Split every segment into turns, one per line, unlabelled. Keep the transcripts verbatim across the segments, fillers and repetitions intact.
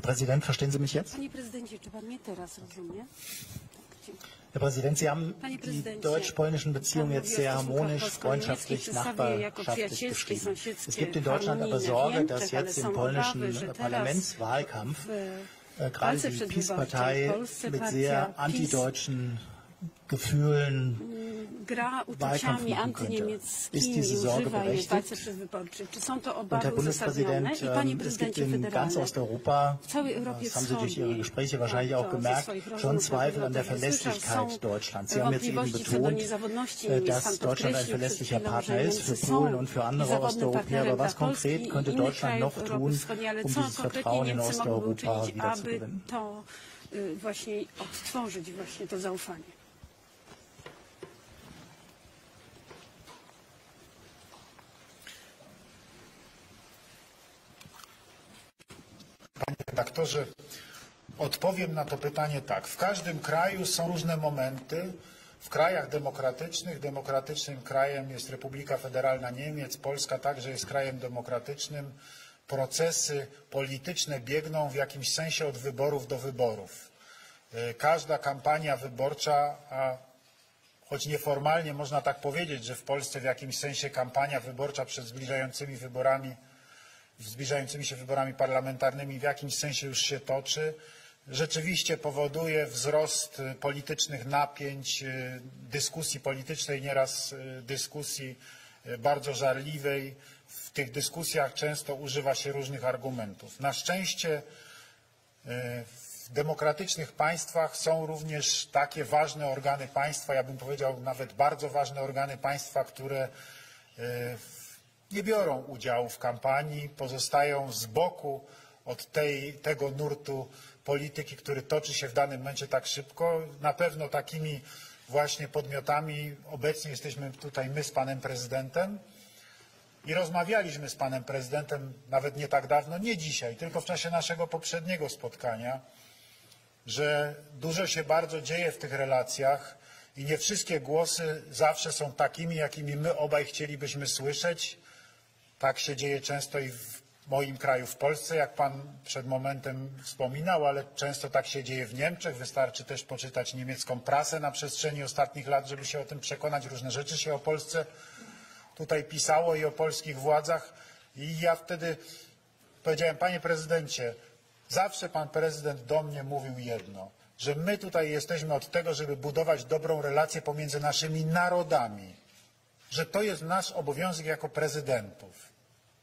Präsident, verstehen Sie mich jetzt?
Panie prezydencie, czy pan mnie teraz rozumie?
Herr Präsident, Sie haben die deutsch-polnischen Beziehungen jetzt sehr harmonisch, freundschaftlich, nachbarschaftlich beschrieben. Es gibt in Deutschland aber Sorge, dass jetzt im polnischen Parlamentswahlkampf äh, gerade die PiS-Partei mit sehr antideutschen Gefühlen Wahlkampf machen könnte. Ist diese Sorge berechtigt? Und Herr Bundespräsident, ähm, es gibt in ganz Osteuropa, das haben Sie durch Ihre Gespräche wahrscheinlich auch gemerkt, schon Zweifel an der Verlässlichkeit Deutschlands. Sie haben jetzt eben betont, dass Deutschland ein verlässlicher Partner ist für Polen und für andere Osteuropäer. Aber was konkret könnte Deutschland noch tun, um dieses Vertrauen in Osteuropa wiederzugewinnen?
Właśnie odtworzyć właśnie to zaufanie.
Panie redaktorze, odpowiem na to pytanie tak. W każdym kraju są różne momenty. W krajach demokratycznych, demokratycznym krajem jest Republika Federalna Niemiec, Polska także jest krajem demokratycznym. Procesy polityczne biegną w jakimś sensie od wyborów do wyborów. Każda kampania wyborcza, a choć nieformalnie można tak powiedzieć, że w Polsce w jakimś sensie kampania wyborcza przed zbliżającymi wyborami, zbliżającymi się wyborami parlamentarnymi w jakimś sensie już się toczy, rzeczywiście powoduje wzrost politycznych napięć, dyskusji politycznej, nieraz dyskusji bardzo żarliwej. W tych dyskusjach często używa się różnych argumentów. Na szczęście w demokratycznych państwach są również takie ważne organy państwa, ja bym powiedział nawet bardzo ważne organy państwa, które nie biorą udziału w kampanii, pozostają z boku od tej, tego nurtu polityki, który toczy się w danym momencie tak szybko. Na pewno takimi właśnie podmiotami obecnie jesteśmy tutaj my z panem prezydentem i rozmawialiśmy z panem prezydentem nawet nie tak dawno, nie dzisiaj, tylko w czasie naszego poprzedniego spotkania, że dużo się bardzo dzieje w tych relacjach i nie wszystkie głosy zawsze są takimi, jakimi my obaj chcielibyśmy słyszeć. Tak się dzieje często i w moim kraju, w Polsce, jak pan przed momentem wspominał, ale często tak się dzieje w Niemczech. Wystarczy też poczytać niemiecką prasę na przestrzeni ostatnich lat, żeby się o tym przekonać. Różne rzeczy się o Polsce tutaj pisało i o polskich władzach. I ja wtedy powiedziałem, panie prezydencie, zawsze pan prezydent do mnie mówił jedno, że my tutaj jesteśmy od tego, żeby budować dobrą relację pomiędzy naszymi narodami, że to jest nasz obowiązek jako prezydentów.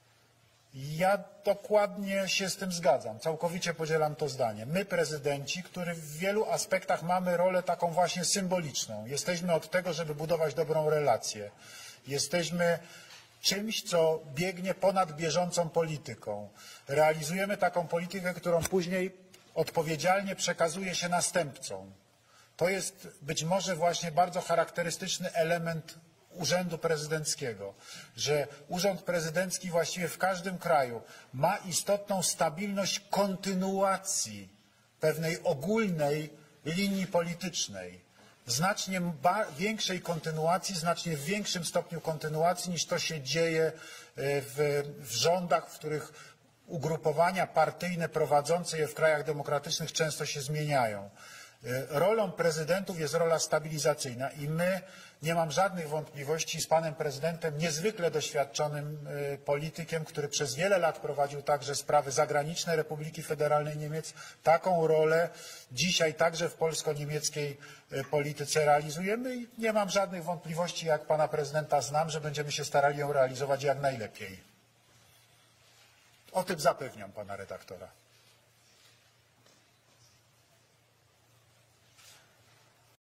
I ja dokładnie się z tym zgadzam, całkowicie podzielam to zdanie. My, prezydenci, którzy w wielu aspektach mamy rolę taką właśnie symboliczną, jesteśmy od tego, żeby budować dobrą relację. Jesteśmy czymś, co biegnie ponad bieżącą polityką. Realizujemy taką politykę, którą później odpowiedzialnie przekazuje się następcom. To jest być może właśnie bardzo charakterystyczny element urzędu prezydenckiego, że urząd prezydencki właściwie w każdym kraju ma istotną stabilność kontynuacji pewnej ogólnej linii politycznej. Znacznie większej kontynuacji, znacznie w większym stopniu kontynuacji niż to się dzieje w, w rządach, w których ugrupowania partyjne prowadzące je w krajach demokratycznych często się zmieniają. Rolą prezydentów jest rola stabilizacyjna i my, nie mam żadnych wątpliwości, z panem prezydentem, niezwykle doświadczonym politykiem, który przez wiele lat prowadził także sprawy zagraniczne Republiki Federalnej Niemiec, taką rolę dzisiaj także w polsko-niemieckiej polityce realizujemy i nie mam żadnych wątpliwości, jak pana prezydenta znam, że będziemy się starali ją realizować jak najlepiej. O tym zapewniam pana redaktora.